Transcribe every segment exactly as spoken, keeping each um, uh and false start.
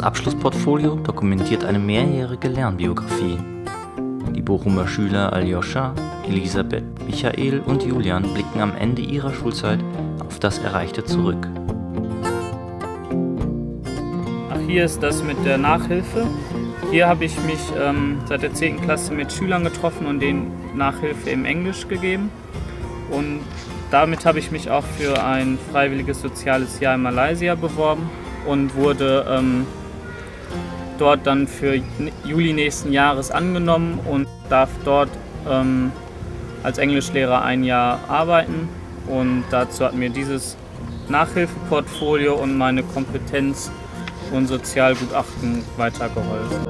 Abschlussportfolio dokumentiert eine mehrjährige Lernbiografie. Die Bochumer Schüler Aljoscha, Elisabeth, Michael und Julian blicken am Ende ihrer Schulzeit auf das Erreichte zurück. Ach, hier ist das mit der Nachhilfe. Hier habe ich mich ähm, seit der zehnten Klasse mit Schülern getroffen und denen Nachhilfe im Englisch gegeben. Und damit habe ich mich auch für ein freiwilliges soziales Jahr in Malaysia beworben und wurde ähm, dort dann für Juli nächsten Jahres angenommen und darf dort ähm, als Englischlehrer ein Jahr arbeiten. Und dazu hat mir dieses Nachhilfeportfolio und meine Kompetenz und Sozialgutachten weitergeholfen.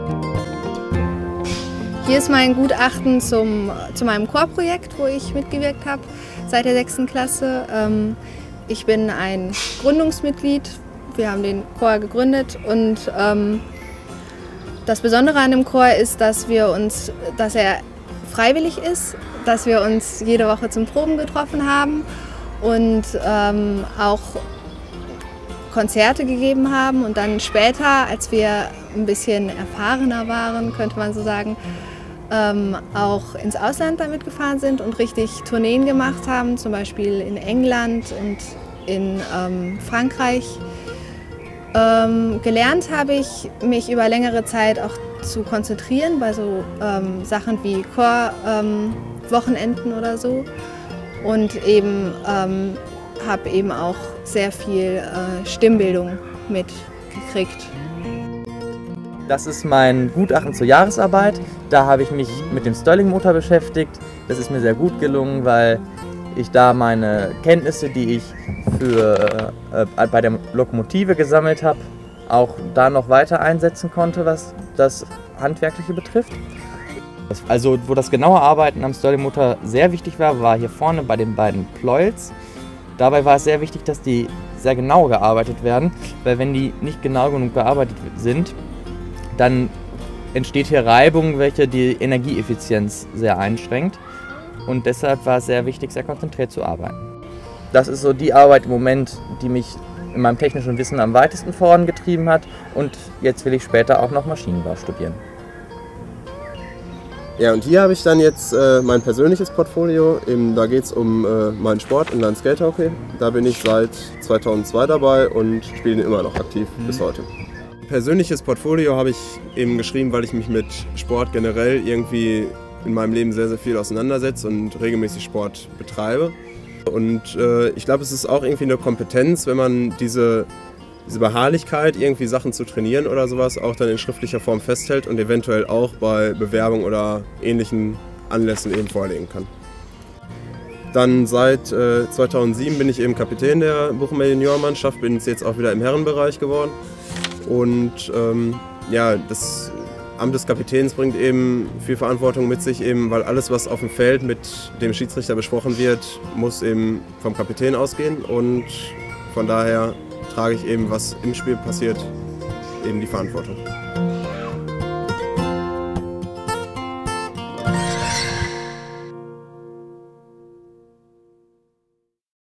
Hier ist mein Gutachten zum, zu meinem Chorprojekt, wo ich mitgewirkt habe seit der sechsten Klasse. Ähm, ich bin ein Gründungsmitglied. Wir haben den Chor gegründet und ähm, das Besondere an dem Chor ist, dass, wir uns, dass er freiwillig ist, dass wir uns jede Woche zum Proben getroffen haben und ähm, auch Konzerte gegeben haben und dann später, als wir ein bisschen erfahrener waren, könnte man so sagen, ähm, auch ins Ausland damit gefahren sind und richtig Tourneen gemacht haben, zum Beispiel in England und in ähm, Frankreich. Ähm, gelernt habe ich, mich über längere Zeit auch zu konzentrieren bei so ähm, Sachen wie Chorwochenenden ähm, oder so und eben ähm, habe eben auch sehr viel äh, Stimmbildung mitgekriegt. Das ist mein Gutachten zur Jahresarbeit. Da habe ich mich mit dem Stirling-Motor beschäftigt. Das ist mir sehr gut gelungen, weil ich da meine Kenntnisse, die ich für, äh, bei der Lokomotive gesammelt habe, auch da noch weiter einsetzen konnte, was das Handwerkliche betrifft. Also wo das genaue Arbeiten am Stirling-Motor sehr wichtig war, war hier vorne bei den beiden Pleuels. Dabei war es sehr wichtig, dass die sehr genau gearbeitet werden, weil wenn die nicht genau genug gearbeitet sind, dann entsteht hier Reibung, welche die Energieeffizienz sehr einschränkt. Und deshalb war es sehr wichtig, sehr konzentriert zu arbeiten. Das ist so die Arbeit im Moment, die mich in meinem technischen Wissen am weitesten vorangetrieben hat. Und jetzt will ich später auch noch Maschinenbau studieren. Ja, und hier habe ich dann jetzt äh, mein persönliches Portfolio. Eben, da geht es um äh, meinen Sport, Inline-Skate-Hockey. Da bin ich seit zweitausendzwei dabei und spiele ihn immer noch aktiv mhm. bis heute. Persönliches Portfolio habe ich eben geschrieben, weil ich mich mit Sport generell irgendwie in meinem Leben sehr, sehr viel auseinandersetze und regelmäßig Sport betreibe. Und äh, ich glaube, es ist auch irgendwie eine Kompetenz, wenn man diese, diese Beharrlichkeit, irgendwie Sachen zu trainieren oder sowas, auch dann in schriftlicher Form festhält und eventuell auch bei Bewerbung oder ähnlichen Anlässen eben vorlegen kann. Dann seit äh, zweitausendsieben bin ich eben Kapitän der Bochumer Juniormannschaft, bin jetzt auch wieder im Herrenbereich geworden. Und ähm, ja, das Amt des Kapitäns bringt eben viel Verantwortung mit sich, eben, weil alles, was auf dem Feld mit dem Schiedsrichter besprochen wird, muss eben vom Kapitän ausgehen. Und von daher trage ich eben, was im Spiel passiert, eben die Verantwortung.